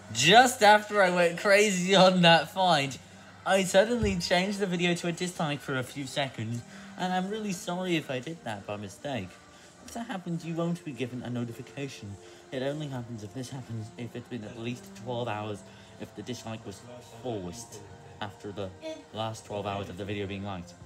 Just after I went crazy on that find, I suddenly changed the video to a dislike for a few seconds, and I'm really sorry if I did that by mistake. If that happens, you won't be given a notification. It only happens if if it's been at least 12 hours, if the dislike was forced after the last 12 hours of the video being liked.